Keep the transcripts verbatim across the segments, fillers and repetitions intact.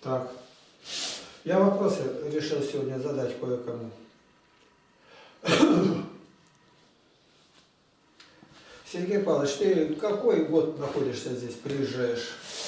Так. Я вопросы решил сегодня задать кое-кому. Сергей Павлович, ты какой год находишься здесь, приезжаешь?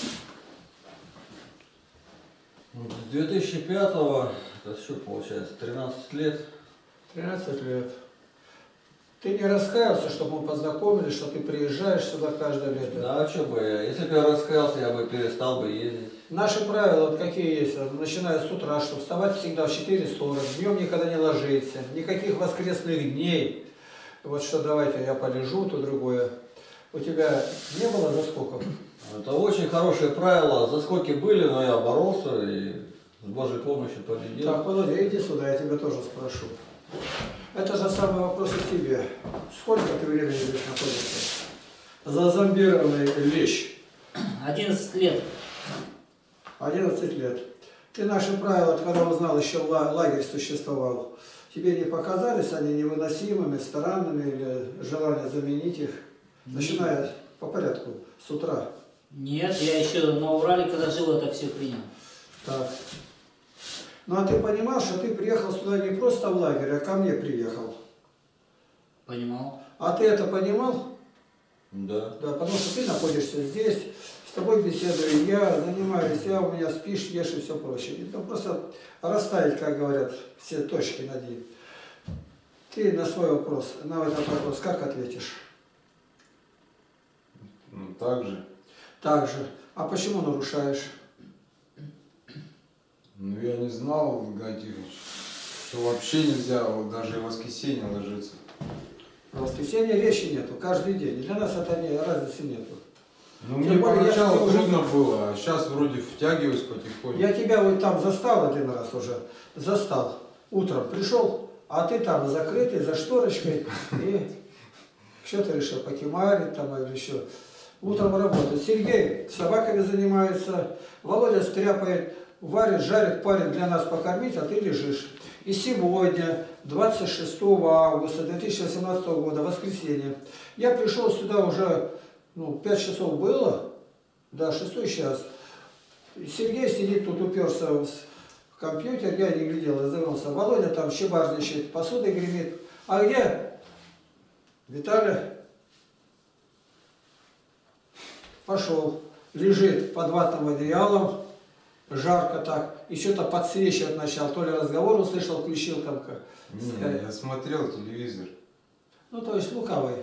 С две тысячи пятого, это что получается, тринадцать лет. тринадцать лет. Ты не раскаялся, чтобы мы познакомились, что ты приезжаешь сюда каждое лето? Да, а что бы я, если бы я раскаялся, я бы перестал бы ездить. Наши правила вот какие есть, начиная с утра, что вставать всегда в четыре сорок, днем никогда не ложиться, никаких воскресных дней. Вот что давайте я полежу, то другое. У тебя не было заскоков? Это очень хорошее правило. Заскоки были, но я боролся и с Божьей помощью победил. Так, Володя, иди сюда, я тебя тоже спрошу. Это же самый вопрос к тебе. Сколько ты времени здесь находишься? Зазомбированный лещ. одиннадцать лет. одиннадцать лет. Ты наши правила, когда узнал, еще лагерь существовал, тебе не показались они невыносимыми, странными или желание заменить их? Начиная по порядку, с утра. Нет, я еще на Урале, когда жил, это все принял. Так. Ну а ты понимал, что ты приехал сюда не просто в лагерь, а ко мне приехал? Понимал. А ты это понимал? Да. Да, потому что ты находишься здесь, с тобой беседую я, занимаюсь, я у меня спишь, ешь и все прочее. Это просто расставить, как говорят, все точки над «и». Ты на свой вопрос, на этот вопрос как ответишь? Ну, так же. Так же. А почему нарушаешь? Ну, я не знал, Геннадий Игоревич, что вообще нельзя вот даже в воскресенье ложиться. В воскресенье речи нету, каждый день. Для нас это не, разницы нету. Ну, мне поначалу трудно было, а сейчас вроде втягиваюсь потихоньку. Я тебя вот там застал один раз уже, застал. Утром пришел, а ты там закрытый, за шторочкой. И что ты решил, покемарить там или еще? Утром работает. Сергей с собаками занимается, Володя стряпает, варит, жарит, парит для нас покормить, а ты лежишь. И сегодня, двадцать шестого августа две тысячи восемнадцатого года, воскресенье, я пришел сюда уже, ну, пять часов было, да, шестой час. Сергей сидит тут, уперся в компьютер, я не глядел, развернулся. Володя там щебарничает, посудой гремит. А где Виталий? Пошел, лежит под ватным одеялом, жарко так, и что-то подсвечивать начал, то ли разговор услышал, включил там как. Не, я смотрел телевизор. Ну, то есть лукавый.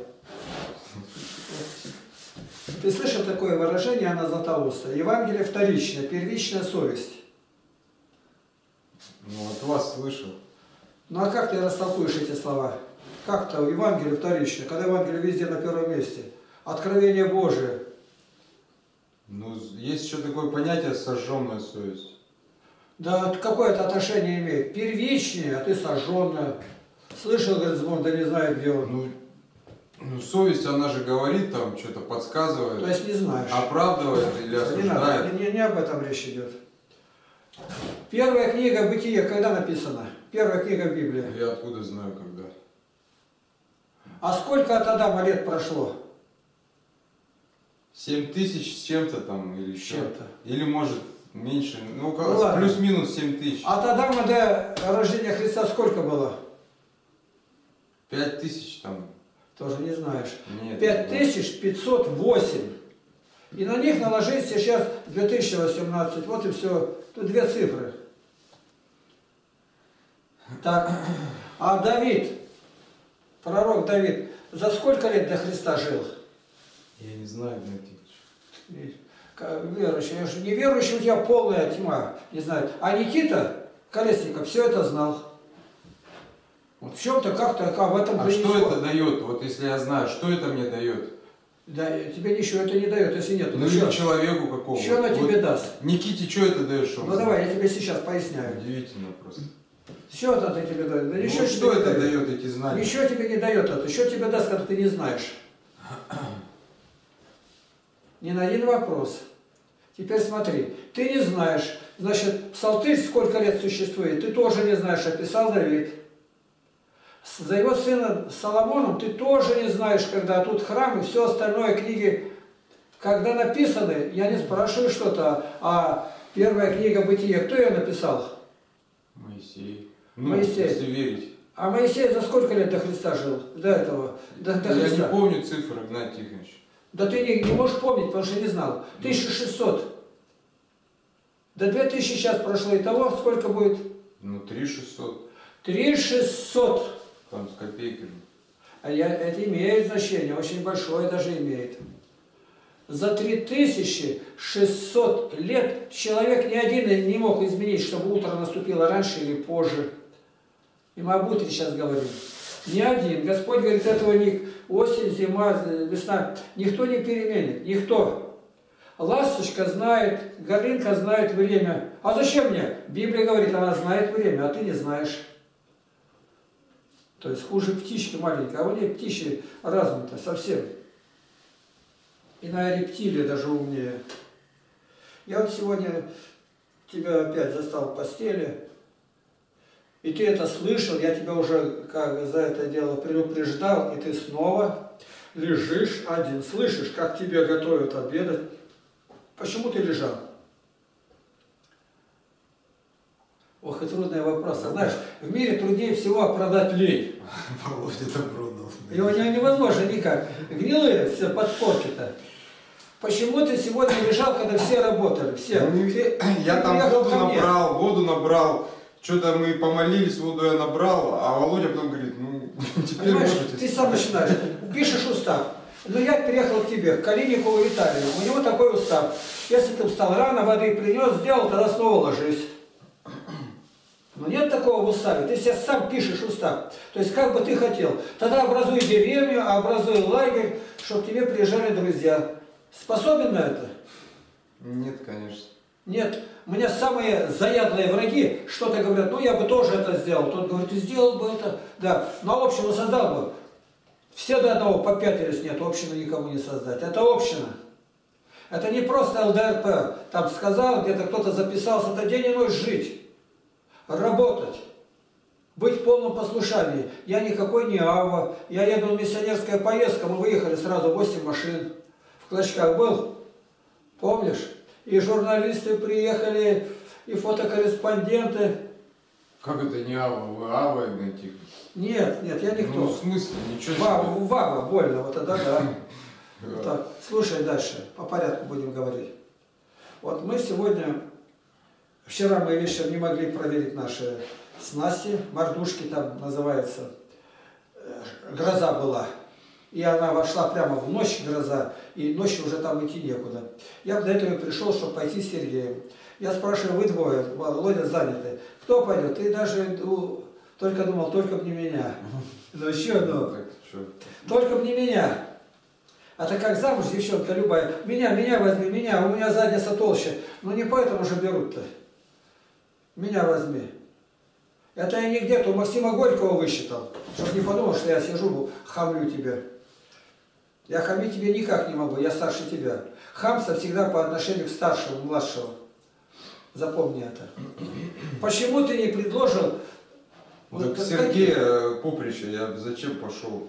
Ты слышал такое выражение Анна Златоуста? Евангелие вторичное, первичная совесть. Ну, от вас слышал. Ну, а как ты растолкуешь эти слова? Как-то Евангелие вторичное, когда Евангелие везде на первом месте? Откровение Божие. Ну, есть еще такое понятие сожженная совесть. Да какое это отношение имеет? Первичнее, а ты сожженная. Слышал, говорит, звон, да не знаю, где он. Ну, ну, совесть, она же говорит, там, что-то подсказывает. То есть не знаешь. Оправдывает или осуждает. Не надо, не, не об этом речь идет. Первая книга Бытие когда написана? Первая книга Библии. Я откуда знаю, когда. А сколько от Адама лет прошло? Семь тысяч с чем-то там, или чем-то. Или может меньше, ну, Ну плюс-минус семь тысяч. От Адама до рождения Христа сколько было? Пять тысяч там. Тоже не знаешь. Нет. Пять тысяч пятьсот восемь. И на них наложить сейчас две тысячи восемнадцать. Вот и все. Тут две цифры. Так. А Давид, пророк Давид, за сколько лет до Христа жил? Я не знаю, Геннадий. Верующий. Я же не верующий, у тебя полная тьма. Не знаю. А Никита Колесников все это знал. Вот в чем-то как-то как в этом А принесло. что это дает? Вот если я знаю, что это мне дает? Да, тебе ничего это не дает, если нет. Ну или человеку какому. Что она вот тебе даст? Никите что это дает? Что Ну давай, я тебе сейчас поясняю. Удивительно просто. Что это тебе дает? Да, ну, ничего что тебе это не дает, эти знания? Ничего тебе не дает это. Что тебе даст, когда ты не знаешь? Ни на один вопрос. Теперь смотри, ты не знаешь, значит, Псалтырь сколько лет существует, ты тоже не знаешь, описал Давид. За его сына Соломоном ты тоже не знаешь, когда тут храм и все остальное книги, когда написаны, я не спрашиваю что-то, а Первая книга Бытия, кто ее написал? Моисей. Ну, Моисей. если верить. А Моисей за сколько лет до Христа жил? До этого? До, до Я Христа? не помню цифры, Игнат Тихонович. Да ты не, не можешь помнить, потому что не знал. тысяча шестьсот. До две тысячи сейчас прошло. И того сколько будет? Ну, три шестьсот. три шестьсот. Там с копейками. А я, это имеет значение, очень большое даже имеет. За три тысячи шестьсот лет человек ни один не мог изменить, чтобы утро наступило раньше или позже. И мы об утре сейчас говорим. Ни один. Господь говорит, этого не осень, зима, весна. Никто не переменит. Никто. Ласточка знает, горлинка знает время. А зачем мне? Библия говорит, она знает время, а ты не знаешь. То есть хуже птички маленькой. А у нее птичьи разум-то совсем. Иная рептилия даже умнее. Я вот сегодня тебя опять застал в постели. И ты это слышал, я тебя уже как за это дело предупреждал, и ты снова лежишь один, слышишь, как тебе готовят обедать. Почему ты лежал? Ох, и трудный вопрос. А знаешь, в мире труднее всего оправдать лень. Володя Добродов. Его невозможно никак. Гнилые все подпорки-то. Почему ты сегодня лежал, когда все работали? Все. Ну, Ты, я ты там приехал воду ко мне. набрал, воду набрал. Что-то мы помолились, воду я набрал, а Володя потом говорит, ну, теперь Понимаешь, можете... ты сам начинаешь, пишешь устав. Ну, я приехал к тебе, к Калиникову Виталию, у него такой устав. Если ты встал рано, воды принес, сделал, тогда снова ложись. Но нет такого в уставе, ты себе сам пишешь устав. То есть, как бы ты хотел. Тогда образуй деревню, образуй лагерь, чтобы к тебе приезжали друзья. Способен на это? Нет, конечно. Нет. У меня самые заядлые враги что-то говорят, ну я бы тоже это сделал. Тот говорит, ты сделал бы это. Да, но общину создал бы. Все до одного попятились, нет, общину никому не создать. Это община. Это не просто эл дэ эр пэ. Там сказал, где-то кто-то записался, это день и ночь жить. Работать. Быть в полном послушании. Я никакой не ава. Я еду в миссионерская поездка, мы выехали сразу восемь машин. В Клочках был, помнишь? И журналисты приехали, и фотокорреспонденты. Как это не Ава? Вы Ава, Игнат Тихонович? Нет, нет, я никто. Ну, в смысле? Ничего себе. Вава, Вава, больно, вот это да. Так, слушай дальше, по порядку будем говорить. Вот мы сегодня, вчера мы вечером не могли проверить наши снасти, мордушки там называется, гроза была. И она вошла прямо в ночь, гроза, и ночью уже там идти некуда. Я до этого пришел, чтобы пойти с Сергеем. Я спрашиваю, вы двое, Володя заняты. Кто пойдет? Ты даже ну, только думал, только бы не меня. Ну еще одно. Только бы не меня. А так как замуж девчонка любая, меня, меня возьми, меня, у меня задница толще. Ну не поэтому же берут-то. Меня возьми. Это я не где-то у Максима Горького высчитал, чтобы не подумал, что я сижу, хамлю тебе. Я хамить тебе никак не могу, я старше тебя. Хамство всегда по отношению к старшему, младшему. Запомни это. Почему ты не предложил... Вот Вот, Сергей какие... Поприща, я зачем пошел?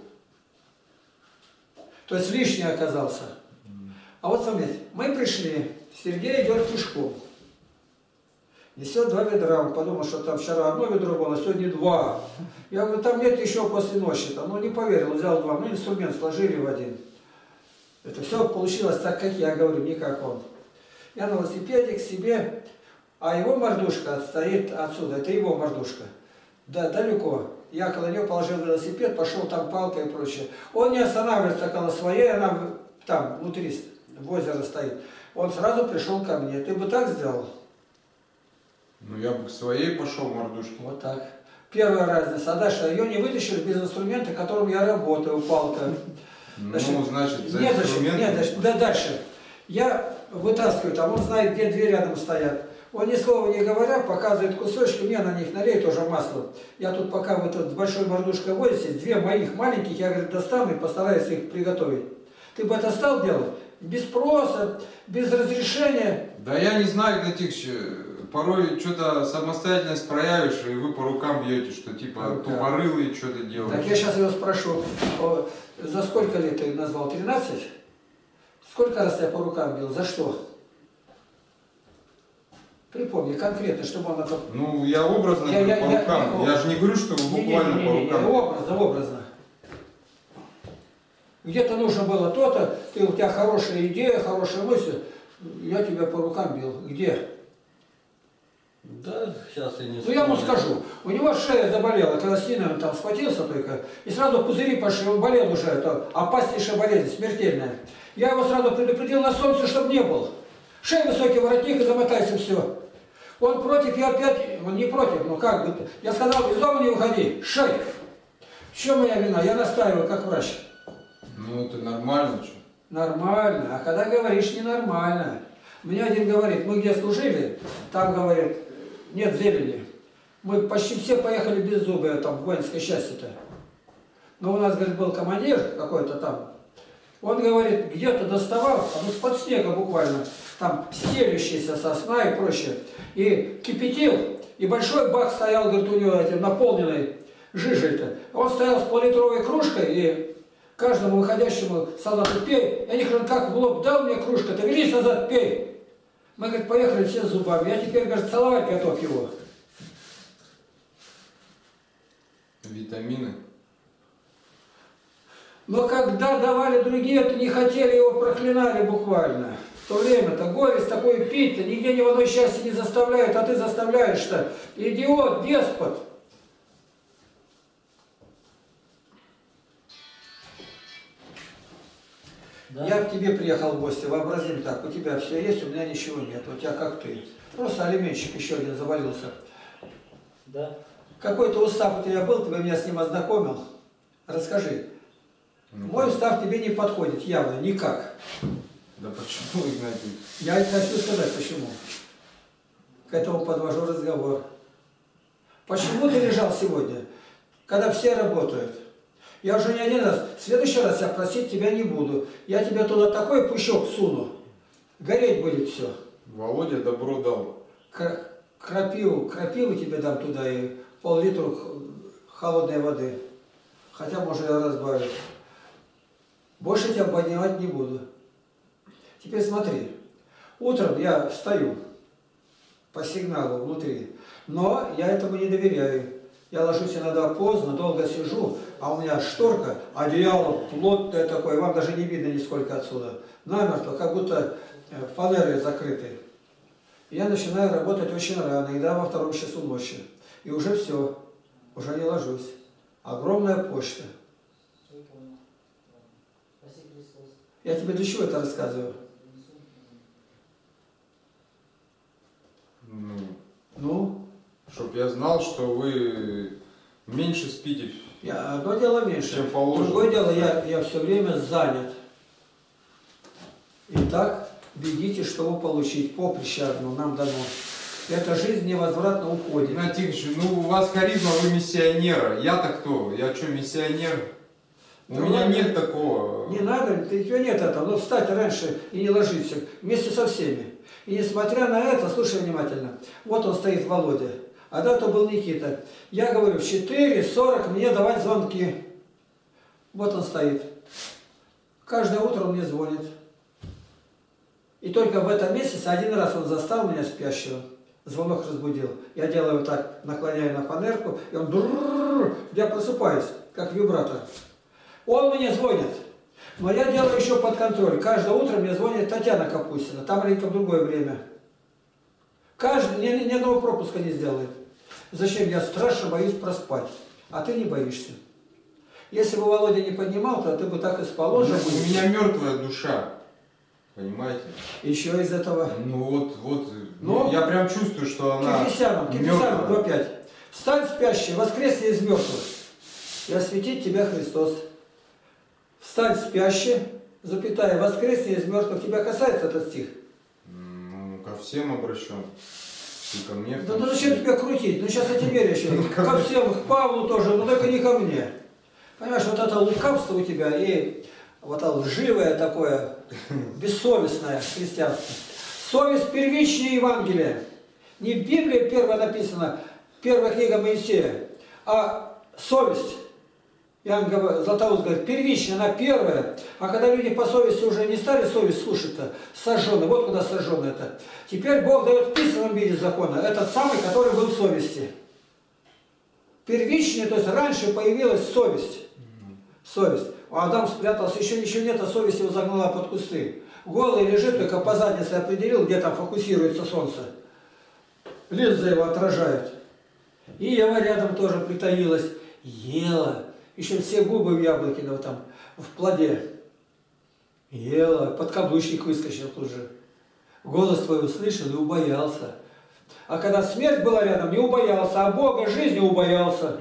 То есть лишний оказался. А вот смотрите, мы пришли, Сергей идет пешком. Несет два ведра, он подумал, что там вчера одно ведро было, а сегодня два. Я говорю, там нет еще после ночи. Там, ну не поверил, взял два, ну инструмент сложили в один. Это все получилось так, как я говорю, не как он. Я на велосипеде к себе, а его мордушка стоит отсюда, это его мордушка. Да, далеко. Я около нее положил велосипед, пошел там палка и прочее. Он не останавливается около своей, она там внутри в озеро стоит. Он сразу пришел ко мне. Ты бы так сделал? Ну, я бы к своей пошел мордушке. Вот так. Первая разница. А дальше ее не вытащишь без инструмента, которым я работаю, палка. Ну, значит, за нет, инструмент... Нет, значит, да, дальше. Я вытаскиваю, там он знает, где две рядом стоят. Он ни слова не говоря, показывает кусочки, мне на них налей тоже масло. Я тут пока вы тут с большой мордушкой возитесь, две моих маленьких, я, говорит, достану и постараюсь их приготовить. Ты бы это стал делать? Без спроса, без разрешения. Да я не знаю, Игнат Тихонович, порой что-то самостоятельность проявишь, и вы по рукам бьете, что типа тупорылый что-то делаешь. Так я сейчас его спрошу, за сколько лет ты назвал? тринадцать? Сколько раз я по рукам бил? За что? Припомни конкретно, чтобы он это... Ну, я образно Я- говорю, я- по рукам. я- Я, же не говорю, что вы буквально Не-не-не-не, по рукам. образно, образно. Где-то нужно было то-то, ты, у тебя хорошая идея, хорошая мысль, я тебя по рукам бил. Где? Да, сейчас я не Ну я ему вспомню. скажу, у него шея заболела, когда сильно он там схватился только, и сразу пузыри пошли, он болел уже, это опаснейшая болезнь, смертельная. Я его сразу предупредил на солнце, чтобы не был. Шея высокий воротник и замотайся, все. Он против, я опять, он не против, ну как бы, я сказал, из дома не уходи, шей. В чем моя вина? Я настаиваю, как врач. Ну, это нормально, что? Нормально, а когда говоришь ненормально. Мне один говорит, мы где служили, там, говорит, нет зелени. Мы почти все поехали без зуба, там, в воинское счастье-то. Но у нас, говорит, был командир какой-то там. Он, говорит, где-то доставал, а ну, с-под снега буквально, там, стелющаяся сосна и прочее. И кипятил, и большой бак стоял, говорит, у него этим наполненный жижей-то. Он стоял с пол-литровой кружкой, и каждому выходящему солдату пей. И они говорят, как в лоб дал мне кружка-то, вернись назад, пей. Мы, говорит, поехали все с зубами. Я теперь, говорит, целовать готов его. Витамины. Но когда давали другие, то не хотели его, проклинали буквально. В то время-то горесть такое пить-то, нигде ни в одной счастье не заставляют, а ты заставляешь-то. Идиот, деспот. Да? Я к тебе приехал в гости, вообразим так, у тебя все есть, у меня ничего нет, у тебя как ты. Просто алименщик еще один завалился. Да. Какой-то устав у тебя был, ты бы меня с ним ознакомил? Расскажи. Ну, Мой устав тебе не подходит явно, никак. Да почему, Игнатий? Я и хочу сказать, почему. К этому подвожу разговор. Почему ты лежал сегодня, когда все работают? Я уже не один раз, в следующий раз я просить тебя не буду. Я тебе туда такой пучок суну, гореть будет все. Володя добро дал. Кра- Крапиву, крапиву тебе дам туда и пол-литра холодной воды. Хотя, может, я разбавлю. Больше тебя поднимать не буду. Теперь смотри. Утром я встаю по сигналу внутри, но я этому не доверяю. Я ложусь иногда поздно, долго сижу, а у меня шторка, одеяло плотное такое, вам даже не видно нисколько отсюда. Намертво, как будто фанерой закрытой. Я начинаю работать очень рано, иногда во втором часу ночи. И уже все, уже не ложусь. Огромная почта. Я тебе для чего это рассказываю? Ну, Ну? чтоб я знал, что вы меньше спите, Я, одно дело меньше, чем положено. другое дело, я, я все время занят. Итак, бегите, чтобы получить поприще одно нам дано. Эта жизнь невозвратно уходит. Игнатий Ильич, ну у вас харизма, вы миссионера. Я-то кто? Я что, миссионер? У Ну, меня ладно. нет такого. Не надо, ты, у тебя нет этого, но встать раньше и не ложиться, вместе со всеми. И несмотря на это, слушай внимательно, вот он стоит, Володя, а до этого был Никита. Я говорю, в четыре сорок мне давать звонки. Вот он стоит. Каждое утро он мне звонит. И только в этом месяце один раз он застал меня спящего. Звонок разбудил. Я делаю вот так, наклоняю на фанерку, и он дррррррр, я просыпаюсь, как вибратор. Он мне звонит. Но я делаю еще под контроль. Каждое утро мне звонит Татьяна Капустина. Там маленько в другое время. Каждый, ни, ни одного пропуска не сделает. Зачем? Я страшно боюсь проспать. А ты не боишься. Если бы Володя не поднимал, то ты бы так и спал. Он же Ну, будет. у меня мертвая душа. Понимаете? Еще из этого. Ну вот, вот. Ну, я прям чувствую, что она Кефесяном, Кефесяном два пять. Встань спящий, воскресни из мертвых, и осветит тебя Христос. Встань спящий, запятая, воскресни из мертвых. Тебя касается этот стих? Ну, ко всем обращен. И ко мне. в Да том ну зачем числе. тебя крутить? Ну сейчас я тебе еще. Ко всем, к Павлу тоже, но только не ко мне. Понимаешь, вот это лукавство у тебя и вот это лживое такое, бессовестное христианство. Совесть первичнее Евангелия. Не в Библии первое написано, первая книга Моисея, а совесть. Иоанн говорит, Златоуст говорит, первично, она первая, а когда люди по совести уже не стали совесть слушать-то, сожженные, вот куда сожженные это. Теперь Бог дает в писанном виде закона, этот самый, который был в совести. Первичнее, то есть раньше появилась совесть. Совесть. А Адам спрятался, еще ничего нет, а совесть его загнала под кусты. Голый лежит, только по заднице определил, где там фокусируется солнце. Линза его отражает. И Ева рядом тоже притаилась, ела. Еще все губы в яблоке, ну, там, в плоде. Ела, подкаблучник выскочил тут же. Голос твой услышал и убоялся. А когда смерть была рядом, не убоялся, а Бога жизни убоялся.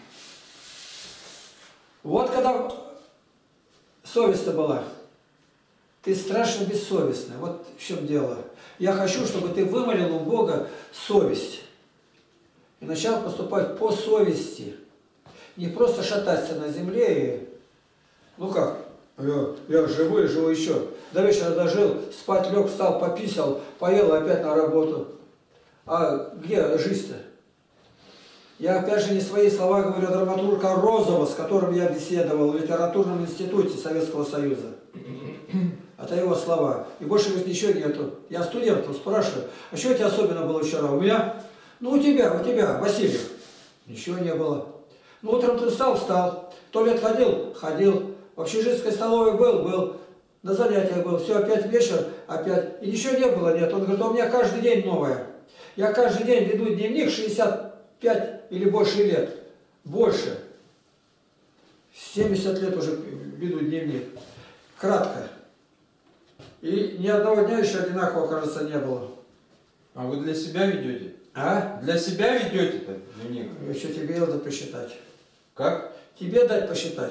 Вот когда совесть-то была, ты страшно бессовестный. Вот в чем дело. Я хочу, чтобы ты вымолил у Бога совесть. И начал поступать по совести. Не просто шататься на земле и... Ну как? Я, я живу и живу еще. До вечера дожил, спать лег, встал, пописал, поел опять на работу. А где жизнь-то? Я опять же не свои слова говорю, драматурга Розова, с которым я беседовал в литературном институте Советского Союза. Это его слова. И больше говорит, ничего нету. Я студентов спрашиваю, а что у тебя особенно было вчера? У меня? Ну у тебя, у тебя, Василий. Ничего не было. Ну утром ты встал, встал. В туалет ходил? Ходил. В общежитской столовой был? Был. На занятиях был. Все, опять вечер, опять. И ничего не было, нет. Он говорит, у меня каждый день новое. Я каждый день веду дневник шестьдесят пять или больше лет. Больше. семьдесят лет уже веду дневник. Кратко. И ни одного дня еще одинакового, кажется, не было. А вы для себя ведете? А? Для себя ведете-то дневник? Еще тебе надо посчитать. Как? Тебе дать посчитать.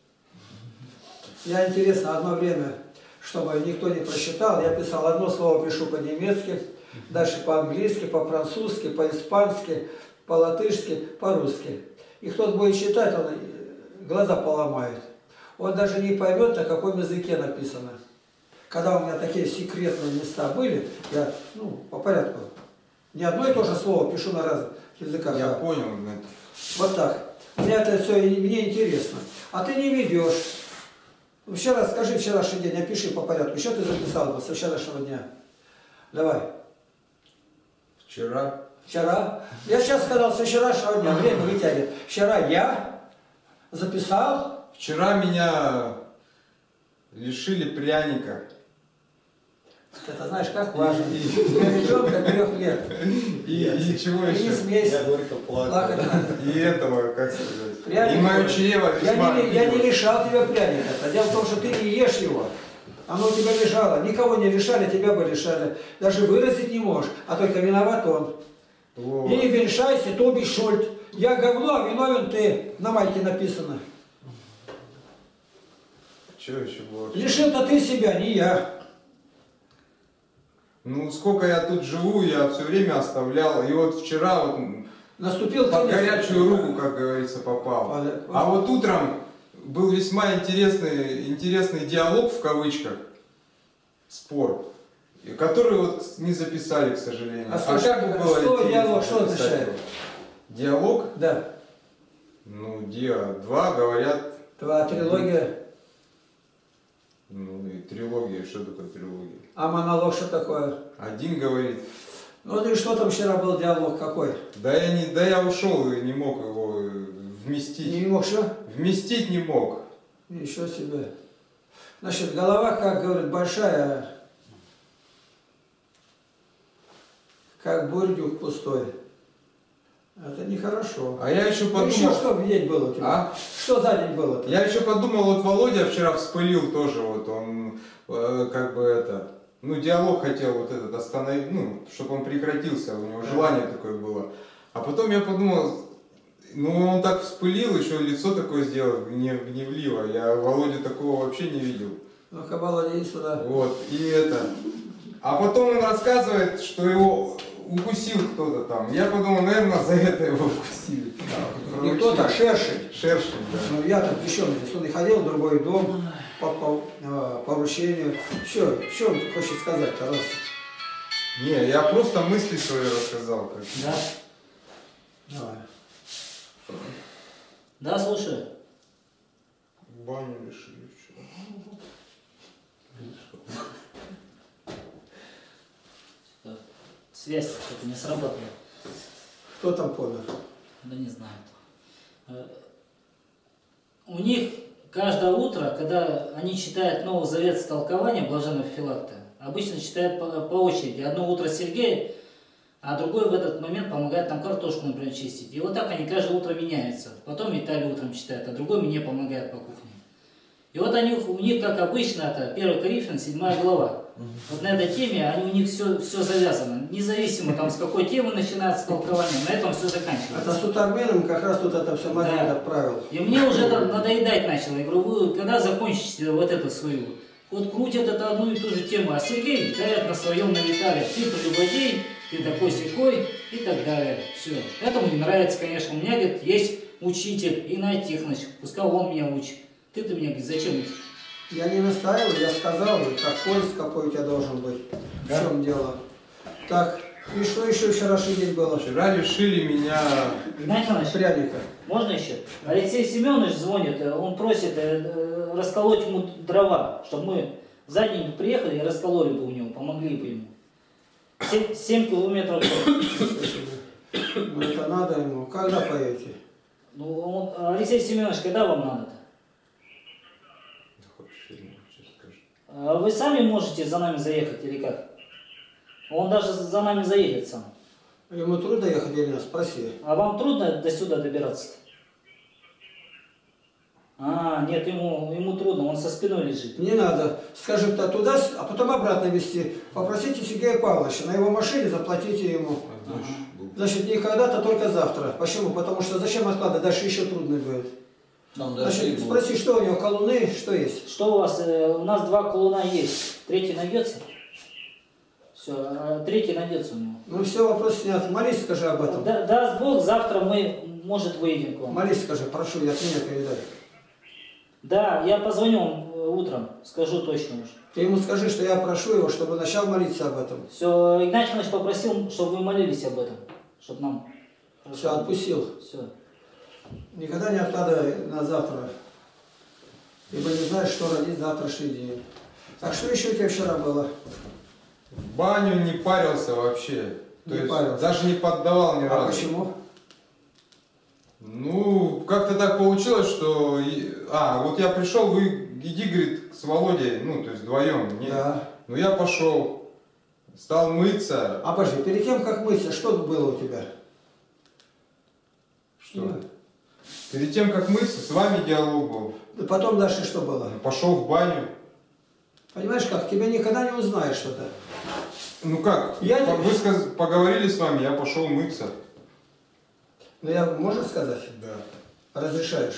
Я, интересно, одно время, чтобы никто не просчитал, я писал одно слово, пишу по-немецки, дальше по-английски, по-французски, по-испански, по-латышски, по-русски. И кто-то будет читать, он глаза поломает. Он даже не поймет, на каком языке написано. Когда у меня такие секретные места были, я, ну, по порядку, не одно и то же слово пишу на разных языках. Я да. понял. Вот так. Мне это все, мне интересно. А ты не ведешь. Вчера, скажи вчерашний день, опиши по порядку. Что ты записал со вчерашнего дня? Давай. Вчера. Вчера. Я сейчас сказал со вчерашнего дня. Время вытягивает. Вчера я записал. Вчера меня лишили пряника. Это знаешь, как важно. Для ребенка трех лет. И, и чего И еще? не смейся. Я горько плакал. Плакать надо. И этого, как сказать. Пряник. И мое чрево Я весьма не, я не обиделось. лишал тебя пряника. Дело в том, что ты не ешь его. Оно у тебя лежало. Никого не лишали, тебя бы лишали. Даже выразить не можешь. А только виноват он. Вот. И не веншайся, Тоби Шульт. Я говно, а виновен ты. На майке написано. Что еще было? Лишил-то ты себя, не я. Ну, сколько я тут живу, я все время оставлял. И вот вчера вот Наступил под конец. горячую руку, как говорится, попал. А вот утром был весьма интересный, интересный диалог, в кавычках, спор, который вот не записали, к сожалению. А что, как, было что интересно диалог, что записать означает? его? Диалог? Да. Ну, диа. Два говорят. Твоя трилогия. Ну и трилогия. Что такое трилогия? А монолог что такое? Один говорит. Ну и что там вчера был диалог какой? Да я не, да я ушел и не мог его вместить. Не мог что? Вместить не мог. Еще себе. Значит, голова, как говорят, большая, как бурдюк пустой. Это нехорошо. А я еще Ну, подумал... еще что в день было у тебя? А? Что за день было-то? Я еще подумал, вот Володя вчера вспылил тоже, вот он э, как бы это, ну диалог хотел вот этот остановить, ну, чтобы он прекратился, у него желание такое было. А потом я подумал, ну он так вспылил, еще лицо такое сделал, гнев, гневливо, я Володю такого вообще не видел. Ну-ка, Володя, иди сюда. Вот, и это. А потом он рассказывает, что его укусил кто-то там. Я подумал, наверное, за это его укусили. Не кто-то, а шершень. Шершень, да. Ну я там при чем здесь? Он и ходил в другой дом по, по э, поручению. Что, что он хочет сказать-то, раз? Не, я просто мысли свои рассказал. Как... Да? Давай. Да, слушаю. баню решили вчера. Связь что-то не сработала. Кто там помер? Да не знаю. Э, У них каждое утро, когда они читают Новый Завет с толкования блаженного Филакта, обычно читают по, по очереди. Одно утро Сергей, а другой в этот момент помогает там картошку, например, чистить. И вот так они каждое утро меняются. Потом Виталий утром читает, а другой мне помогает по кухне. И вот они, у них, как обычно, это первое Коринфянам, седьмая глава. Вот на этой теме они, у них все, все завязано. Независимо там с какой темы начинается толкование, на этом все заканчивается. Это с Утарменом как раз тут это все Мазин Да. отправил. И мне уже это надоедать начало. Я говорю, вы когда закончите вот эту свою? Вот крутят это одну и ту же тему, а Сергей дает на своем на Виталия. Ты прелюбодей, ты такой-сякой и так далее. Все. Это мне нравится, конечно. У меня, говорит, есть учитель, Игнат Тихонович. Пускай он меня учит. Ты-то меня, говорит, зачем учишь? Я не настаивал, я сказал, какой, какой у тебя должен быть. Да. В чем дело? Так, и что еще вчерашний день было? Вчера решили меня... Игнат Тихонович, Пряника. можно еще? Алексей Семенович звонит, он просит э, расколоть ему дрова, чтобы мы за день приехали и раскололи бы у него, помогли бы ему. Семь, семь километров. Ну это надо ему. Когда поедете? Ну, он, Алексей Семенович, когда вам надо-то? А вы сами можете за нами заехать или как? Он даже за нами заедет сам. Ему трудно ехать или нет? Спроси. А вам трудно до сюда добираться? А, нет, ему, ему трудно, он со спиной лежит. Не надо. Скажи-то туда, а потом обратно везти. Попросите Сергея Павловича на его машине, заплатите ему. Ага. Значит, не когда-то, только завтра. Почему? Потому что зачем откладывать? Дальше еще трудно будет. Там дальше Значит, было. спроси, что у него, колуны, что есть? Что у вас? э, У нас два колуна есть. Третий найдется? Все, а третий найдется у него. Ну все, вопрос снят. Молись, скажи об этом. Да, даст Бог, завтра мы, может, выйдем к вам. Молись, скажи, прошу, я от меня передай. Да, я позвоню вам э, утром, скажу точно уже. Ты ему скажи, что я прошу его, чтобы начал молиться об этом. Все, Игнат Иванович попросил, чтобы вы молились об этом, чтобы нам... Все, отпустил. Все. Никогда не откладывай на завтра. Ибо не знаешь, что родить завтрашний день. Так что еще у тебя вчера было? В баню не парился вообще. То Не есть парился. даже не поддавал ни А разу. почему? Ну, как-то так получилось, что... и- А, вот я пришел, вы иди, говорит, с Володей, ну, то есть вдвоем. Не- Да. Ну, я пошел, стал мыться. А подожди, перед тем, как мыться, что было у тебя? Что? Перед тем, как мыться, с вами диалог был. Да потом дальше что было? Пошел в баню. Понимаешь как? Тебя никогда не узнаешь что-то. Ну как, Я По- тебе- вы сказ- поговорили с вами, я пошел мыться. Ну я, можно сказать? Да. Разрешаешь?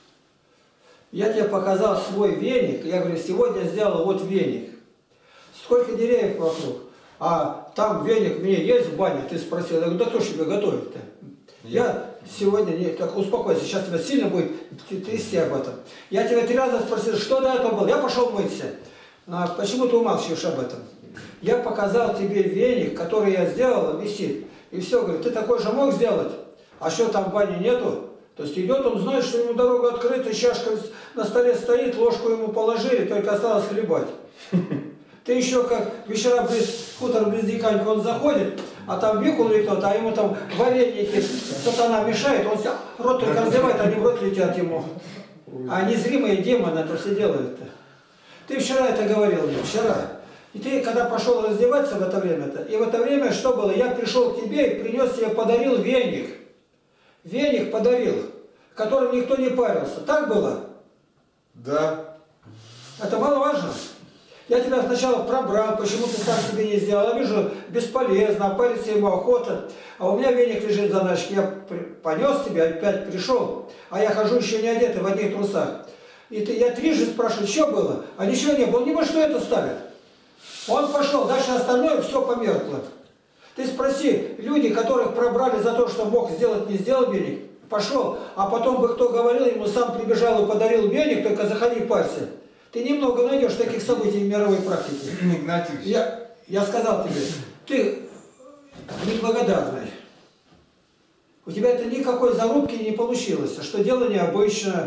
Я тебе показал свой веник. Я говорю, сегодня сделал вот веник. Сколько деревьев вокруг. А там веник мне есть в бане? Ты спросил. Я говорю, да кто ж тебе готовит-то? Я- Я сегодня, не, так успокойся, сейчас тебя сильно будет трясти об этом. Я тебя три раза спросил, что до этого было? Я пошел мыться. А почему ты умалчиваешь об этом? Я показал тебе веник, который я сделал, висит. И все, говорит, ты такой же мог сделать? А что там в бане нету? То есть идет, он знает, что ему дорога открыта, чашка на столе стоит, ложку ему положили, только осталось хлебать. Ты еще как вечера близ хутор близ Диканька, он заходит, а там Викул или кто-то, а ему там вареники, сатана мешает, он себя рот только разливает, они в рот летят ему. А незримые демоны это все делают-то. Ты вчера это говорил мне, вчера. И ты, когда пошел раздеваться в это время-то, и в это время что было? Я пришел к тебе и принес тебе, подарил веник. Веник подарил, которым никто не парился. Так было? Да. Это маловажно. Я тебя сначала пробрал, почему ты сам себе не сделал. Я вижу, бесполезно, париться ему охота. А у меня веник лежит в заначке. Я понес тебя, опять пришел, а я хожу еще не одетый, в одних трусах. И ты, я трижды спрашиваю, что было? А ничего не было. Он не может, что это ставит. Он пошел, дальше остальное все померкло. Ты спроси, люди, которых пробрали за то, что мог сделать, не сделал веник, пошел, а потом бы кто говорил, ему сам прибежал и подарил веник, только заходи парься. Ты немного найдешь таких событий в мировой практике. Игнатьевич. Я, я сказал тебе, ты неблагодарный. У тебя это никакой зарубки не получилось, что дело необычно.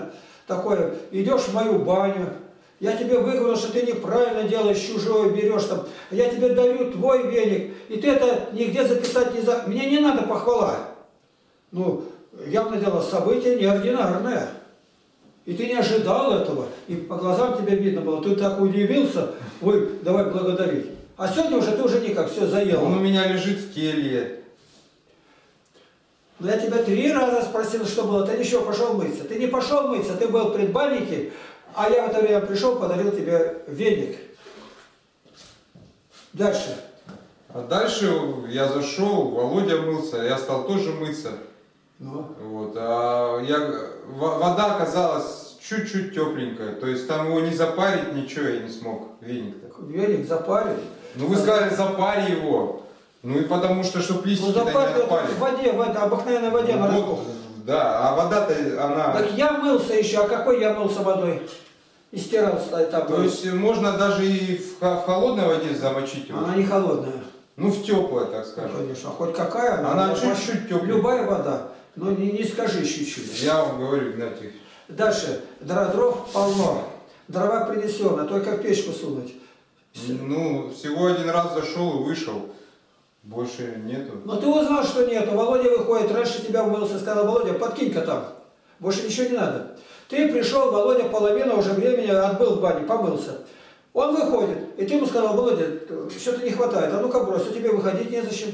такое, идешь в мою баню, я тебе выговорил, что ты неправильно делаешь, чужое берешь там, я тебе дарю твой веник, и ты это нигде записать не за... Мне не надо похвала. Ну, явно дело, событие неординарное. И ты не ожидал этого, и по глазам тебе видно было, ты так удивился, ой, давай благодарить. А сегодня уже ты уже никак, все заело. Он у меня лежит в келье. Но я тебя три раза спросил, что было, ты еще пошел мыться. Ты не пошел мыться, ты был в предбаннике, а я в это время пришел, подарил тебе веник. Дальше. А дальше я зашел, Володя мылся, я стал тоже мыться. Ну. Вот, а я, вода оказалась чуть-чуть тепленькая, то есть там его не запарить, ничего я не смог, веник-то. Веник запарить. Ну вы сказали, запарь его. Ну и потому что, чтобы листики Ну не запарь отпали. в воде, в этой обыкновенной воде Ну, на вот, разбуху. да, а вода-то она... Так я мылся еще, а какой я мылся водой? И стирал там. То есть можно даже и в, в холодной воде замочить его. Она не холодная. Ну в теплой, так Ну, скажем. конечно, а хоть какая она. Она чуть-чуть теплая. Любая вода. Но не, не скажи чуть-чуть. Я вам говорю, Игнатий. Дальше. Дров полно. Дрова принесено, только в печку сунуть. Ну, всего один раз зашел и вышел. Больше нету. Но ты узнал, что нету. Володя выходит, раньше тебя умылся, сказал, Володя, подкинь-ка там. Больше ничего не надо. Ты пришел, Володя, половина уже времени отбыл в бане, помылся. Он выходит, и ты ему сказал, Володя, что-то не хватает, а ну-ка брось, а тебе выходить незачем.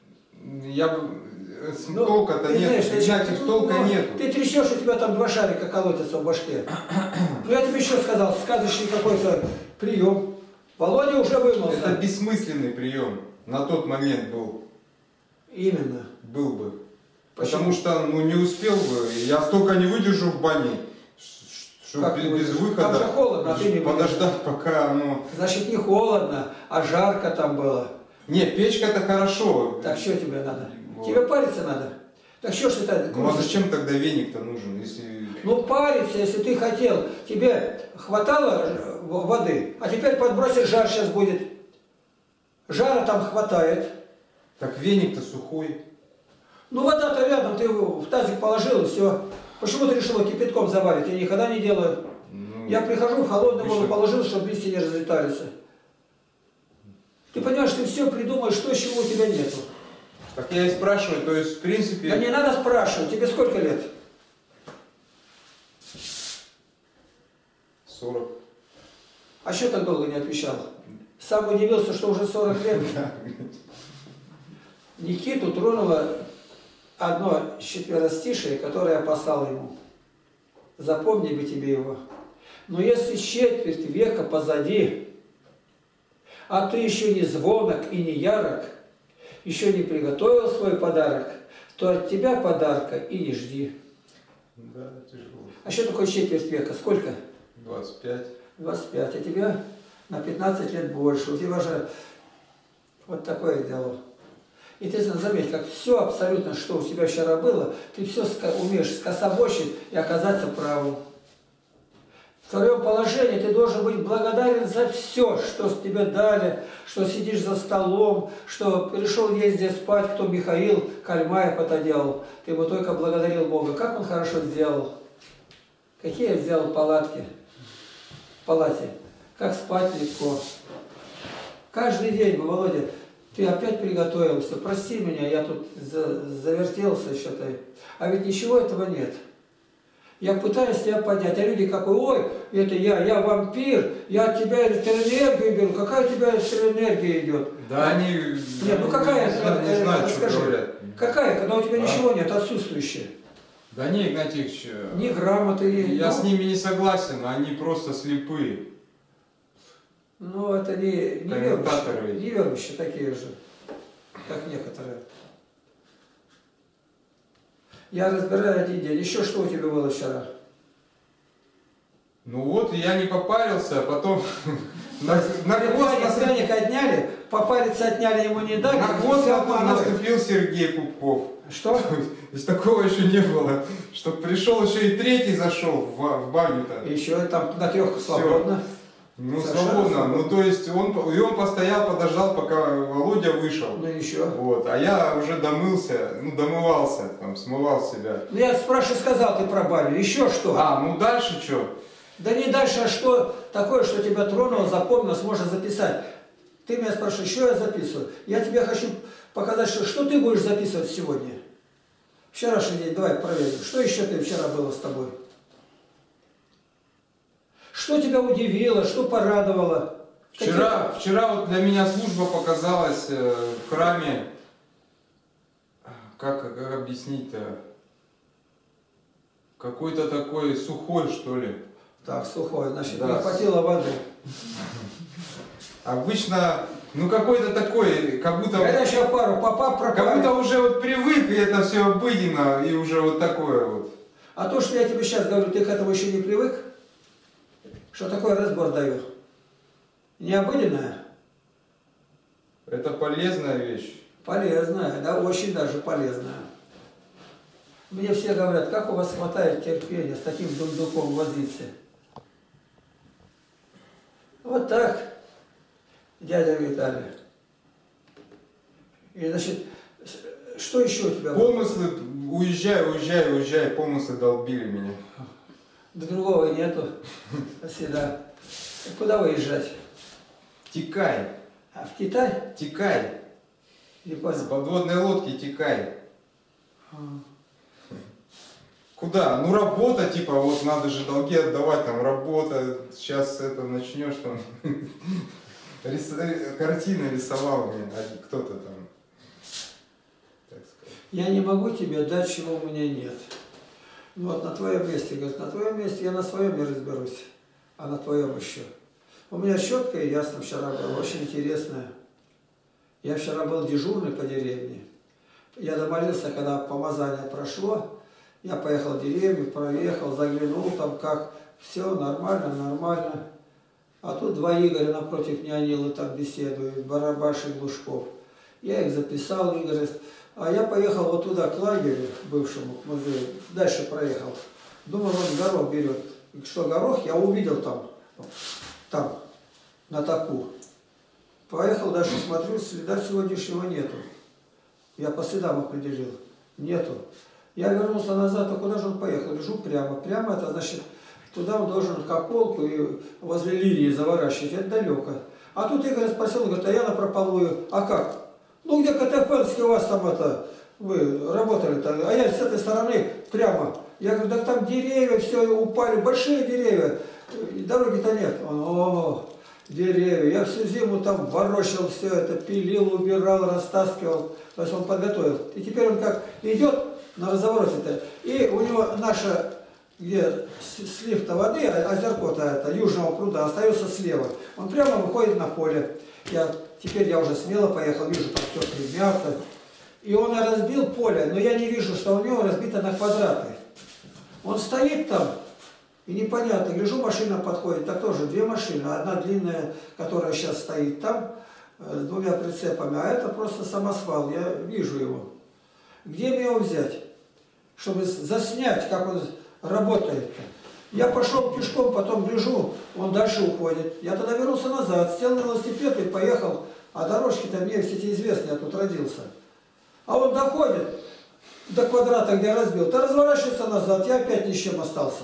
Я бы... Ну, толка-то ты нет, знаешь, Игнатий, ну, толка ну, нету. Ты трясешь, у тебя там два шарика колотятся в башке. Ну я тебе еще сказал, сказочный какой-то прием. Володя уже вымылся. Это бессмысленный прием. На тот момент был. Именно. Был бы. Почему? Потому что ну, не успел бы. Я столько не выдержу в бане, чтобы без, без выхода. Там же холодно, а ты не подождать, пока оно... Значит, не холодно, а жарко там было. Не, печка-то хорошо. Так что тебе надо? Вот. Тебе париться надо. Так что ж ты так? Ну а зачем тогда веник-то нужен, если... Ну париться, если ты хотел, тебе хватало воды, а теперь подбросишь, жар сейчас будет. Жара там хватает. Так веник-то сухой. Ну вода-то рядом, ты в тазик положил и все. Почему ты решила кипятком заварить? Я никогда не делаю. Ну, Я прихожу, в холодную воду что? положил, чтобы листья не разлетались. Ты понимаешь, ты все придумаешь, что, чего у тебя нету. Так я и спрашиваю, то есть в принципе... Да не надо спрашивать, тебе сколько лет? сорок. А что так долго не отвечал? Сам удивился, что уже сорок лет. Никиту тронуло одно четверостишее, которое я послал ему. Запомни бы тебе его. Но если четверть века позади, а ты еще не звонок и не ярок, еще не приготовил свой подарок, то от тебя подарка и не жди. Да, тяжело. А что такое четверть века? Сколько? двадцать пять. двадцать пять. А тебя на пятнадцать лет больше. У тебя же вот такое дело. И ты заметь, как все абсолютно, что у тебя вчера было, ты все умеешь скособочить и оказаться правым. В твоем положении ты должен быть благодарен за все, что тебе дали, что сидишь за столом, что пришел ездить спать, кто Михаил Кальмаев это делал. Ты ему только благодарил Бога. Как он хорошо сделал. Какие сделал палатки в палате. Как спать легко. Каждый день, Володя, ты опять приготовился. Прости меня, я тут завертелся что-то. А ведь ничего этого нет. Я пытаюсь тебя поднять, а люди какой, ой, это я, я вампир, я от тебя электроэнергию беру, какая у тебя электроэнергия идет? Да они... Нет, ну какая, не, знаю, не знаю, что расскажи, говорят. какая, когда у тебя А? ничего нет, отсутствующее? Да не, Игнатьевич, Ни грамоты, ни... я ну, с ними не согласен, они просто слепые. Ну, это не, не Комментаторы. верующие, не верующие такие же, как некоторые. Я разбираю один день. Еще что у тебя было вчера? Ну вот, я не попарился, а потом на, на хвост Пряник, наступил, пряник отняли, попариться отняли, ему не дали. на хвост всё потом обманули. наступил Сергей Пупков. Что? То есть такого еще не было, что пришел еще и третий зашел в, в баню-то. Еще там на трех свободно. Ну, Совершенно свободно. свободно. Ну, то есть он, и он постоял, подождал, пока Володя вышел. Ну еще. Вот. А я уже домылся, ну, домывался, там, смывал себя. Ну я спрашиваю, сказал ты про баню. Еще что? А, ну дальше что? Да не дальше, а что такое, что тебя тронуло, запомнилось, можно записать. Ты меня спрашиваешь, что я записываю? Я тебе хочу показать, что, что ты будешь записывать сегодня. Вчерашний день, давай проверим. Что еще ты вчера было с тобой? Что тебя удивило, что порадовало? Вчера, Какие... вчера вот для меня служба показалась э, в храме, как, как объяснить-то, какой-то такой сухой, что ли. Так, сухой, значит, Да. не хватило воды. Обычно, ну какой-то такой, как будто, Когда еще пару попа как пропали. будто уже вот привык, и это все обыденно, и уже вот такое вот. А то, что я тебе сейчас говорю, ты к этому еще не привык? Что такое разбор даю? Необыденное? Это полезная вещь. Полезная, да, очень даже полезная. Мне все говорят, как у вас хватает терпения с таким дундуком возиться? Вот так, дядя Виталий. И, значит, что еще у тебя? Помыслы, уезжай, уезжай, уезжай, помыслы долбили меня. Да другого нету. Всегда. Куда выезжать? Текай, А в Китай? текай, Не с понял. подводной лодки текай. Куда? Ну работа, типа, вот надо же долги отдавать, там работа, сейчас это начнешь там, рис... картины рисовал мне кто-то там, так сказать. Я не могу тебе дать, чего у меня нет. Ну вот на твоем месте, говорит, на твоем месте я на своем не разберусь, а на твоем еще. У меня четко и ясно вчера было, очень интересно. Я вчера был дежурный по деревне. Я домолился, когда помазание прошло. Я поехал в деревню, проехал, заглянул там как. Все нормально, нормально. А тут два Игоря напротив Неонилы там беседуют, Барабаш и Глушков. Я их записал, Игорь. А я поехал вот туда, к лагерю бывшему, к музею. Дальше проехал. Думал, он горох берет. И что горох, я увидел там, там, на таку. Поехал дальше, смотрю, следа сегодняшнего нету. Я по следам определил. Нету. Я вернулся назад, а куда же он поехал? Лежу прямо. Прямо это значит, туда он должен кополку и возле лилии заворачивать. Это далеко. А тут Игорь спросил, говорит, а я напропалую. А как? Ну где Котопенский у вас там это, вы работали-то? А я с этой стороны прямо. Я говорю, так там деревья все упали, большие деревья. Дороги-то нет. Он, о, деревья. Я всю зиму там ворочал все это, пилил, убирал, растаскивал. То есть он подготовил. И теперь он как идет на развороте-то. И у него наша, где слив-то воды, озерко-то это, южного пруда, остается слева. Он прямо выходит на поле. Я, теперь я уже смело поехал, вижу, там все примято. И он разбил поле, но я не вижу, что у него разбито на квадраты. Он стоит там, и непонятно, гляжу, машина подходит, так тоже две машины. Одна длинная, которая сейчас стоит там, с двумя прицепами, а это просто самосвал, я вижу его. Где мне его взять, чтобы заснять, как он работает-то? Я пошел пешком, потом гляжу, он дальше уходит. Я тогда вернулся назад, сел на велосипед и поехал, а дорожки-то мне все эти известны, я тут родился. А он доходит до квадрата, где разбил, то разворачивается назад, я опять ни с чем остался.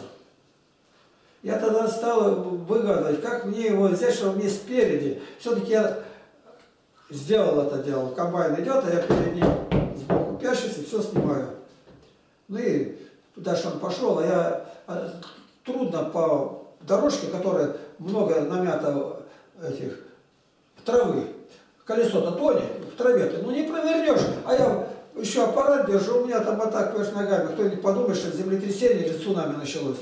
Я тогда стал выгадывать, как мне его взять, чтобы мне спереди. Все-таки я сделал это дело. Комбайн идет, а я перед ним сбоку пящусь и все снимаю. Ну и дальше он пошел, а я трудно по дорожке, которая много намято этих травы. Колесо-то тонет, в траве-то, ну не провернешь. А я еще аппарат держу, у меня там вот так вверх ногами. Кто-нибудь подумает, что землетрясение или цунами началось.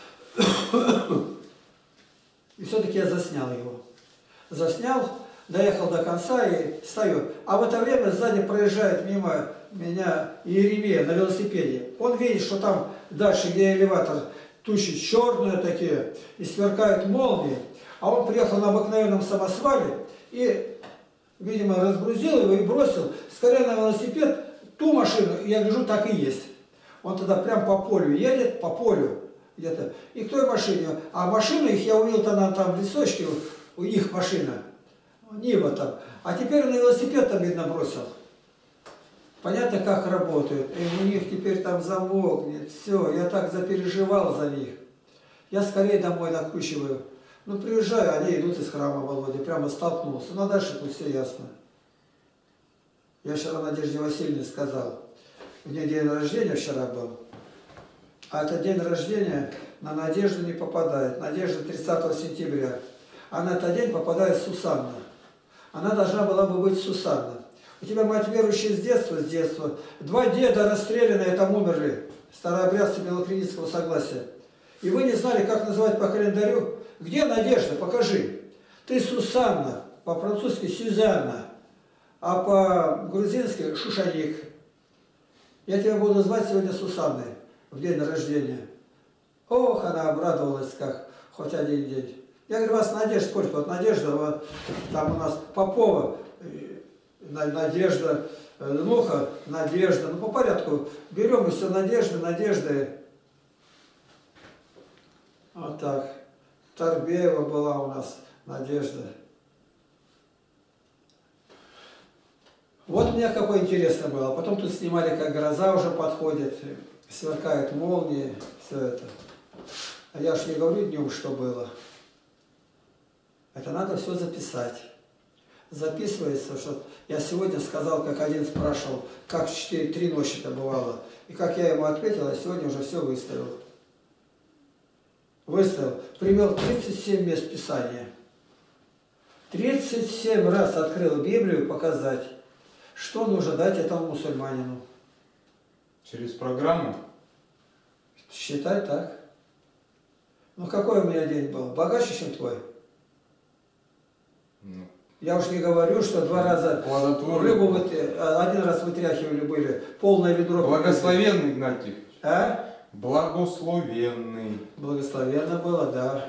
И все-таки я заснял его. Заснял, доехал до конца и стою. А в это время сзади проезжает мимо меня Иеремия на велосипеде. Он видит, что там дальше, где элеватор, тучи черные такие, и сверкают молнии. А он приехал на обыкновенном самосвале и, видимо, разгрузил его и бросил скорее на велосипед ту машину. Я гляжу, так и есть. Он тогда прям по полю едет, по полю. где-то, и к той машине. А машину их я увидел-то на там в лесочке, у их машина, Нива там. А теперь на велосипед там, видно, бросил. Понятно, как работают. И у них теперь там замокнет, все. Я так запереживал за них. Я скорее домой накручиваю. Ну, приезжаю, они идут из храма, Володя, прямо столкнулся. Ну, а дальше тут все ясно. Я вчера Надежде Васильевне сказал. У нее день рождения вчера был. А этот день рождения на Надежду не попадает. Надежда тридцатого сентября. А на этот день попадает Сусанна. Она должна была бы быть Сусанна. У тебя мать верующая с детства, с детства. Два деда расстрелянные там умерли. Старообрядцы Белокреницкого согласия. И вы не знали, как называть по календарю? Где Надежда? Покажи. Ты Сусанна, по-французски Сюзанна, а по-грузински Шушаник. Я тебя буду звать сегодня Сусанной в день рождения. Ох, она обрадовалась как, хоть один день. Я говорю, у вас Надежда сколько? Вот Надежда, вот там у нас Попова, Надежда, Луха, Надежда. Ну, по порядку берем и все Надежды, Надежды. Вот так. Тарбеева была у нас Надежда. Вот у меня какое интересное было. Потом тут снимали, как гроза уже подходит, сверкает молнии, все это. А я ж не говорю днем, что было. Это надо все записать. Записывается, что я сегодня сказал, как один спрашивал, как в четыре три ночи это бывало. И как я ему ответил, я сегодня уже все выставил. Выставил. Привел тридцать семь мест Писания. тридцать семь раз открыл Библию показать, что нужно дать этому мусульманину. Через программу? Считай так. Ну какой у меня день был? Богаче, чем твой? Ну. Я уж не говорю, что два раза рыбу вот, один раз вытряхивали были, полное ведро. Благословенный, Игнатий. А? Благословенный. Благословенно было, да.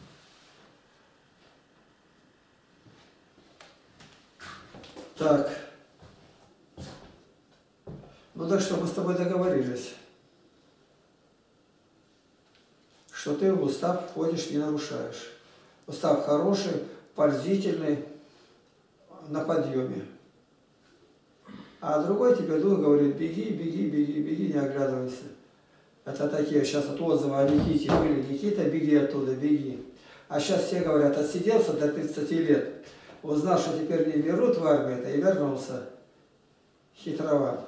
Так. Ну так что, мы с тобой договорились, что ты в устав входишь, не нарушаешь. Устав хороший, пользительный, на подъеме. А другой тебе дух говорит, беги, беги, беги, беги, не оглядывайся. Это такие сейчас вот отзывы о Никите были. Никита, беги оттуда, беги. А сейчас все говорят, отсиделся до тридцати лет. Узнал, что теперь не берут в армию, это и вернулся. Хитрован.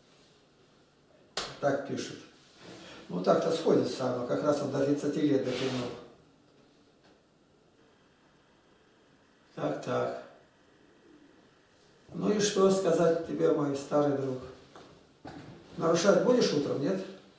Так пишут. Ну так-то сходится оно, как раз он до тридцати лет дотянул. Так, так. Ну и что сказать тебе, мой старый друг? Нарушать будешь утром, нет?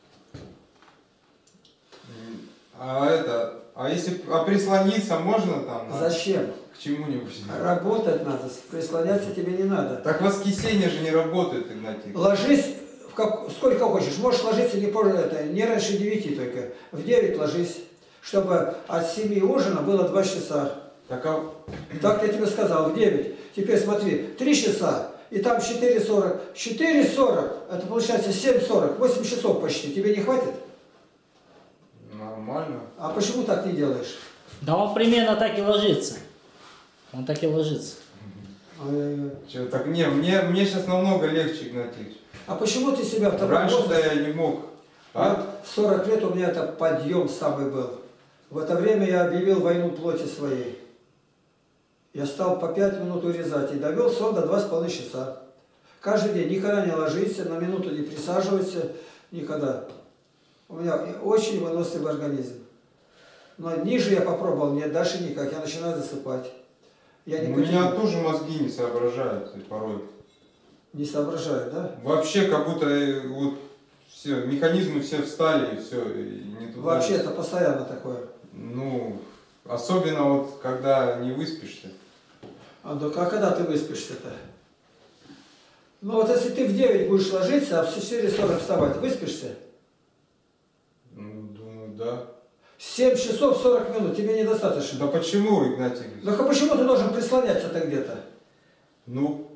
А это, а если а прислониться можно там? Зачем? К чему-нибудь? Работать надо, прислоняться тебе не надо. Так воскресенье же не работает, Игнатий. Ложись в как, сколько хочешь, можешь ложиться не позже, это, не раньше девяти только. В девять ложись, чтобы от семи ужина было два часа. Так, а... Так я тебе сказал, в девять. Теперь смотри, три часа, и там четыре сорок. четыре сорок, это получается семь сорок, восемь часов почти. Тебе не хватит? Нормально. А почему так не делаешь? Да он примерно так и ложится. Он так и ложится. Че, так не, мне, мне сейчас намного легче, Игнатий. А почему ты себя в таком Раньше-то возрасте... я не мог. А? Вот в сорок лет у меня это подъем самый был. В это время я объявил войну плоти своей. Я стал по пять минут урезать и довел сон до два с половиной часа. Каждый день никогда не ложиться, на минуту не присаживайся, никогда. У меня очень выносливый организм. Но ниже я попробовал, нет, дальше никак, я начинаю засыпать. Я не У потяну. меня тоже мозги не соображают порой. Не соображаю, да? Вообще как будто э, вот все, механизмы все встали и все, и не туда. Вообще это постоянно такое. Ну, особенно вот когда не выспишься. А, ну, а когда ты выспишься-то? Ну вот если ты в девять будешь ложиться, а в четыре сорок вставать, выспишься? Ну, думаю, да. семь часов сорок минут, тебе недостаточно. Да почему, Игнатий? Ну а почему ты должен прислоняться-то где-то? Ну,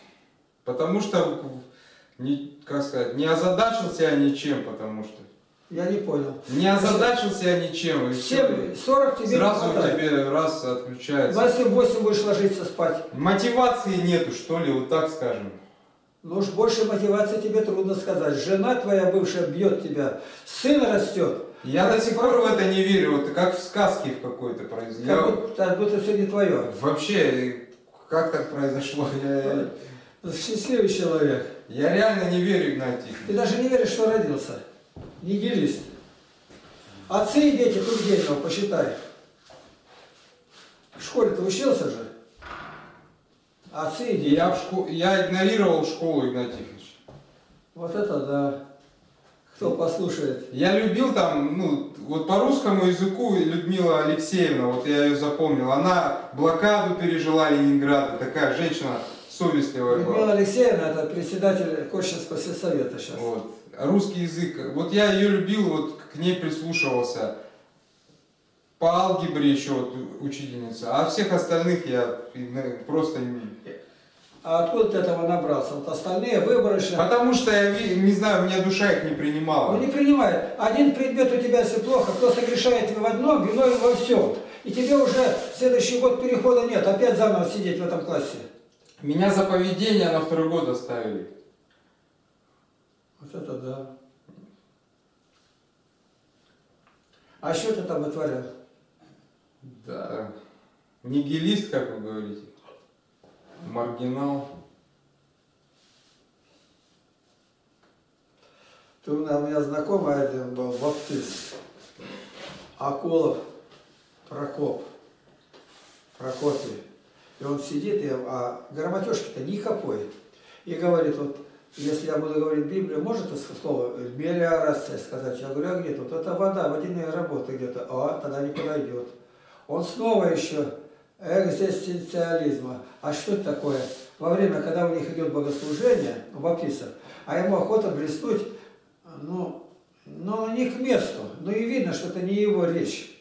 потому что, не, как сказать, не озадачился я ничем, потому что. Я не понял. Не озадачился я ничем. и семь, всё. сорок тебе не Сразу хватает. тебе раз отключается. восемь-восемь будешь ложиться спать. Мотивации нету, что ли, вот так скажем. Ну уж больше мотивации тебе трудно сказать. Жена твоя бывшая бьет тебя, сын растет. Я до сих пор в это не верю, вот как в сказке в какой-то произошло. Как Я... будто, как будто все не твое. Вообще, как так произошло? Я, Счастливый человек. я реально не верю, Игнатий. Ты даже не веришь, что родился. Нигилист. Отцы и дети Тургенева, посчитай. В школе-то учился же. Отцы и дети. Я, в шко... я игнорировал школу, Игнатий Тихонович. Вот это да. Кто послушает. Я любил там, ну, вот по русскому языку Людмила Алексеевна, вот я ее запомнил, она блокаду пережила Ленинграда, такая женщина совестливая была. Людмила Алексеевна, это председатель Кощинского сельсовета сейчас. Вот. Русский язык. Вот я ее любил, вот к ней прислушивался. По алгебре еще вот учительница. А всех остальных я просто не... А откуда ты этого набрался? Вот остальные выборочно. Потому что я ви- не знаю, у меня душа их не принимала. Ну не принимает. Один предмет у тебя, если плохо, кто согрешает в одном, виновен во всем. И тебе уже в следующий год перехода нет. Опять заново сидеть в этом классе. Меня за поведение на второй год оставили. Вот это да. А что ты там вытворял? Да. Нигилист, как вы говорите. Маргинал. Ты, у меня знакомый один был, баптист. Акулов Прокоп. Прокопий. И он сидит, и, а грамотежки-то никакой. И говорит, вот, если я буду говорить Библию, может это слово мелиорация сказать? Я говорю, а где тут? Это вода, водяные работы где-то. А, тогда не подойдет. Он снова еще экзистенциализма. А что это такое? Во время, когда у них идет богослужение, у баптистов, а ему охота блеснуть, ну, ну, не к месту. Ну и видно, что это не его речь.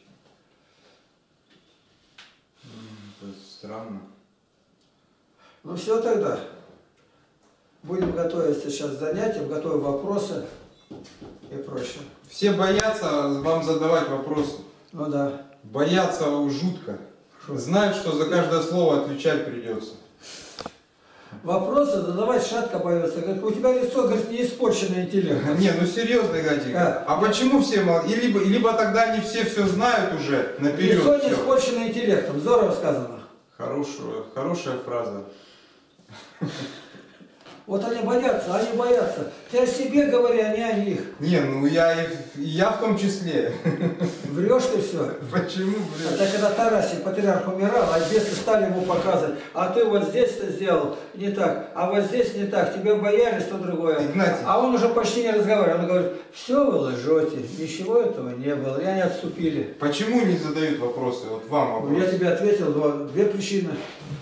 Это странно. Ну все тогда. Будем готовиться сейчас к занятиям, готовим вопросы и прочее. Все боятся вам задавать вопросы. Ну да. Боятся жутко. Знают, что за каждое слово отвечать придется. Вопросы задавать шатко боятся. Говорит, у тебя лицо, говорит, не испорченное интеллектом. Не, ну серьезно, Игнатий. Да. А почему все мол- и либо, и либо тогда они все все знают уже наперед. Лицо не всё. испорченное интеллектом. Здорово сказано. Хорошая, хорошая фраза. Вот они боятся, они боятся. Ты о себе говори, а не о них. Не, ну я и и я в том числе. Врешь ты все. Почему, блин? Это когда Тарасий, патриарх, умирал, а бесы стали ему показывать. А ты вот здесь-то сделал не так, а вот здесь не так. Тебе боялись, то другое. Игнатий. А он уже почти не разговаривал. Он говорит, все вы лжете, ничего этого не было. И они отступили. Почему не задают вопросы? Вот вам Ну, я вопрос. тебе ответил, два, две причины.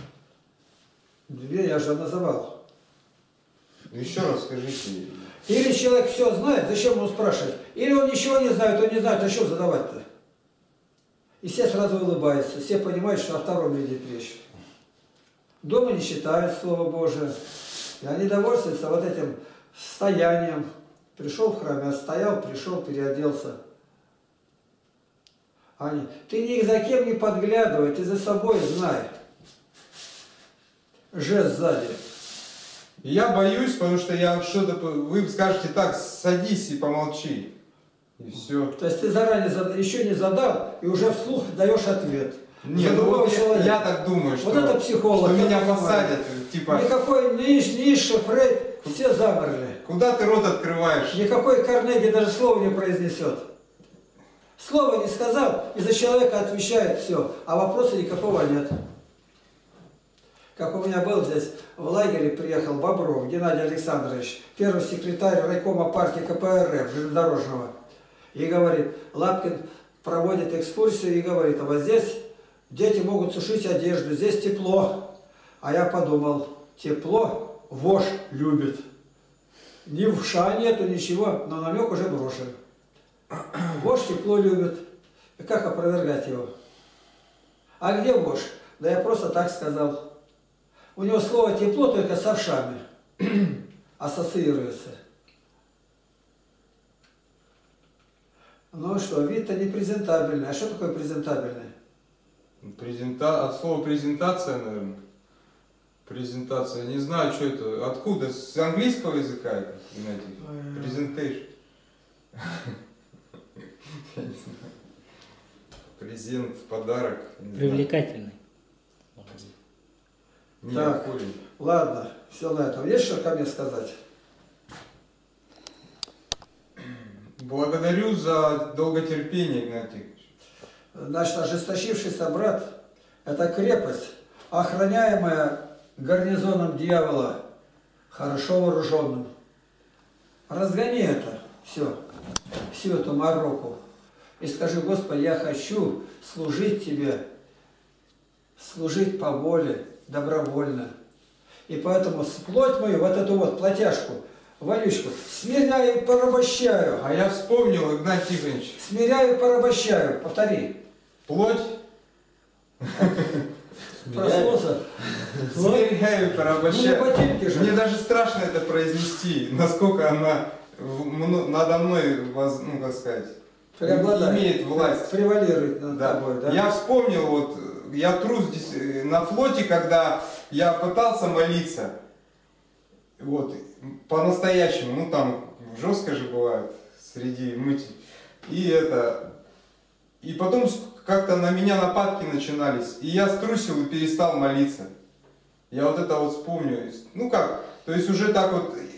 Две я же называл. Еще раз скажите. Или человек все знает, зачем ему спрашивать? Или он ничего не знает, он не знает, а что задавать-то? И все сразу улыбаются, все понимают, что о втором идет речь. Дома не читают Слово Божие. И они довольствуются вот этим стоянием. Пришел в храме, отстоял, пришел, переоделся. Они, ты ни за кем не подглядывай, ты за собой знай. Жест сзади. Я боюсь, потому что я что-то... Вы скажете так, садись и помолчи. И все. То есть ты заранее зад... еще не задал, и уже вслух даешь ответ. Нет, За ну другого вот я, человека. я так думаю, что, Вот это психолог, что я меня понимаю. посадят. Типа, Никакой Ниш, Ниша, Фрейд, все замерли. куда ты рот открываешь? Никакой Карнеги даже слова не произнесет. Слово не сказал, и за человека отвечает все, а вопроса никакого нет. Как у меня был здесь, в лагере приехал Бобров Геннадий Александрович, первый секретарь райкома партии ка пэ эр эф железнодорожного. И говорит, Лапкин проводит экскурсию и говорит, а вот здесь дети могут сушить одежду, здесь тепло. А я подумал, тепло вождь любит. Ни вша нету, ничего, но намек уже брошен. Вождь тепло любит. И как опровергать его? А где вождь? Да я просто так сказал. У него слово тепло только с овшами ассоциируется. Ну что, вид-то не презентабельный. А что такое презентабельный? Презента... От слова презентация, наверное. Презентация. Не знаю, что это. Откуда? С английского языка это, Геннадий? Презентейшн. Презент, подарок. Привлекательный. Не, Так. корень. Ладно, все на этом. Есть что ко мне сказать? Благодарю за долготерпение, Игнатий. Значит, ожесточившийся брат – это крепость, охраняемая гарнизоном дьявола, хорошо вооруженным. Разгони это, все, всю эту мороку. И скажи: Господи, я хочу служить Тебе, служить по воле, добровольно. И поэтому плоть мою, вот эту вот плотяжку, вонючку, смиряю и порабощаю. А я вспомнил, Игнатий Тихонович. Смиряю и порабощаю. Повтори. Плоть. Проснулся. Смиряю, порабощаю. Ну, не ботинки же. Мне даже страшно это произнести, насколько она в- мно- надо мной, воз- ну как сказать, Преобладает. имеет власть. Превалирует над Да. тобой, да? Я вспомнил, вот, я трус здесь, э, на флоте, когда я пытался молиться, вот, по-настоящему, ну там жестко же бывает среди мыть, и это, и потом с- как-то на меня нападки начинались, и я струсил и перестал молиться. Я вот это вот вспомню, ну как, то есть уже так вот, э,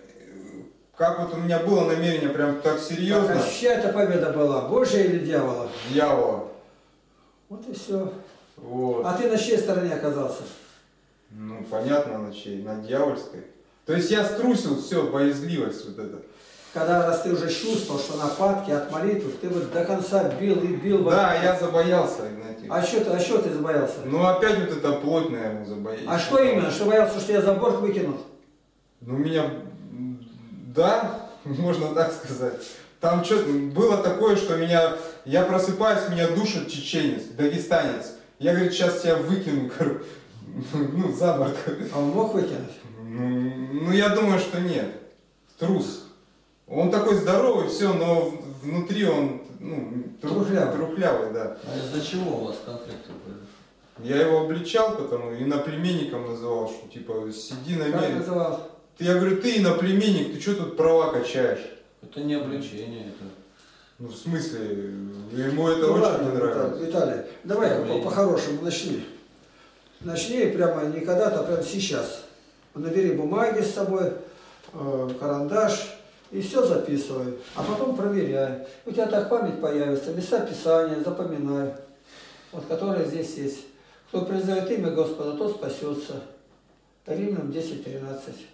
как вот у меня было намерение прям так серьезно, Так, а чья это победа была? Божья или дьявола? дьявола, Вот и все. вот. А ты на чьей стороне оказался? Ну, понятно, на чьей, на дьявольской. То есть я струсил, все, боязливость вот эта. Когда раз ты уже чувствовал, что нападки от молитвы, ты вот до конца бил и бил. Да, я забоялся, Игнатий. А что ты, а что ты забоялся? Ну, опять вот это плоть, наверное, забоялся. А что именно? Что боялся, что тебя за борт выкинут? Ну, меня, м, да, можно так сказать. Там что-то было такое, что меня, я просыпаюсь, меня душит чеченец, дагестанец. Я, говорит, сейчас тебя выкину, короче, ну, за борт. А он мог выкинуть? Ну, ну, я думаю, что нет. Трус. Он такой здоровый, все, но в- внутри он, ну, тру- Трухлявый. трухлявый, да. А из-за чего у вас конфликты были? Я его обличал, потому и иноплеменником называл, что типа сиди на Как мере. называл? Ты, я говорю, ты иноплеменник, ты что тут права качаешь? Это не обличение, это... Ну, в смысле, ему это Ну очень ладно, не нравилось. Виталий, Виталий, давай Давление. по- по-хорошему начни. Начни прямо не когда-то, а прямо сейчас. Набери бумаги с собой, э, карандаш и все записывай. А потом проверяй. У тебя так память появится, места Писания запоминай. Вот которые здесь есть. Кто призовет имя Господа, тот спасется. Римлянам десять тринадцать.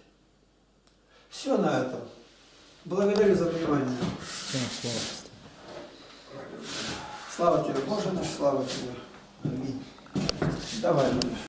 Все на этом. Благодарю за внимание. Слава тебе, Боже наш, слава тебе. Аминь. Давай, Маня.